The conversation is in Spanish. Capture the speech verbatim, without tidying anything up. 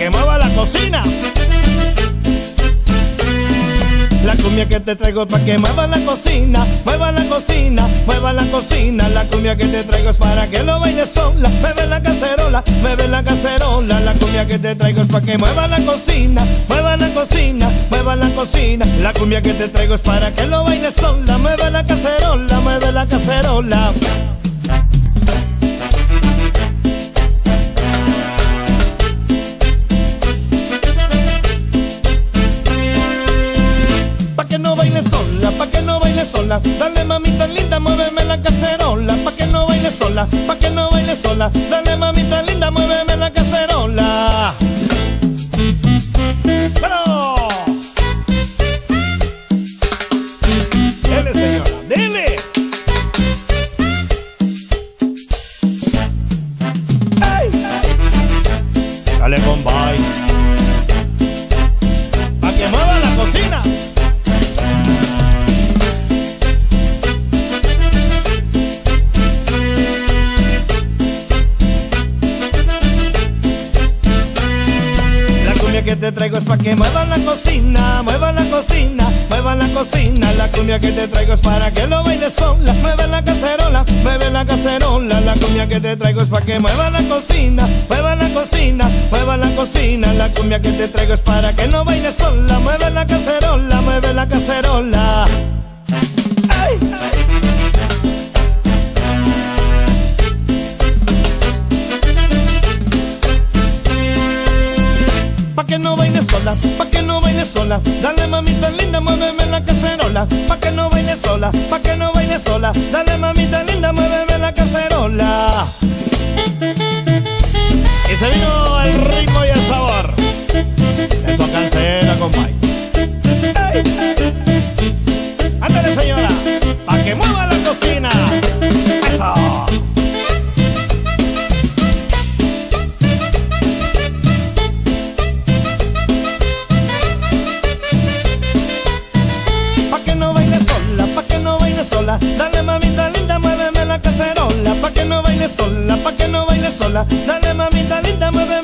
que mueva la cocina. La cumbia que te traigo es pa' que mueva la cocina, mueva la cocina, mueva la cocina. La cumbia que te traigo es para que lo bailes sola, mueve la cacerola, mueve la cacerola. La cumbia que te traigo es pa' que mueva la cocina, mueva la cocina, mueva la cocina. La cumbia que te traigo es para que lo bailes sola, mueve la cacerola, mueve la cacerola. Pa' que no bailes sola, pa' que no bailes sola. Dale mamita linda, muéveme la cacerola. Pa' que no bailes sola, pa' que no bailes sola. Dale mamita linda, muéveme la cacerola. ¡Pero! Dele, señora, dele. ¡Ay! Dale, bombay. Pa' que mueva la cocina. Que te traigo es pa' que mueva la cocina, mueva la cocina, mueva la cocina. La cumbia que te traigo es para que lo bailes sola, mueve la cacerola, mueve la cacerola. La cumbia que te traigo es pa' que mueva la cocina, mueva la cocina, mueva la cocina. La cumbia que te traigo es para que no bailes sola, mueve la cacerola, mueve la cacerola. ¡Ay! Pa' que no bailes sola, pa' que no bailes sola. Dale mamita linda, muéveme la cacerola. Pa' que no bailes sola, pa' que no bailes sola. Dale mamita linda, muéveme la cacerola. Y se vino el ritmo y el sabor. Eso cancela, compay. Ándale, señora, pa' que mueva la cocina. Eso. Dale mamita linda, muéveme la cacerola. Pa' que no bailes sola, pa' que no bailes sola. Dale mamita linda, muéveme